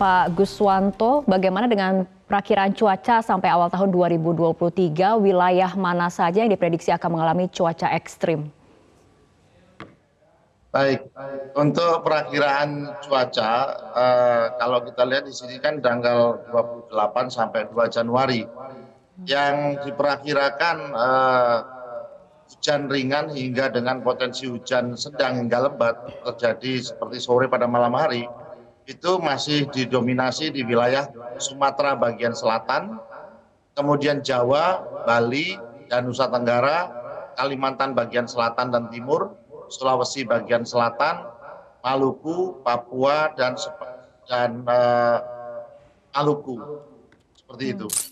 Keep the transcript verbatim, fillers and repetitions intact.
Pak Guswanto, bagaimana dengan perakiraan cuaca sampai awal tahun dua ribu dua puluh tiga, wilayah mana saja yang diprediksi akan mengalami cuaca ekstrim? Baik, untuk perakiraan cuaca, eh, kalau kita lihat di sini kan tanggal dua puluh delapan sampai dua Januari, yang diperkirakan eh, hujan ringan hingga dengan potensi hujan sedang hingga lebat terjadi seperti sore pada malam hari, itu masih didominasi di wilayah Sumatera bagian selatan, kemudian Jawa, Bali, dan Nusa Tenggara, Kalimantan bagian selatan dan timur, Sulawesi bagian selatan, Maluku, Papua, dan dan uh, Maluku, seperti itu.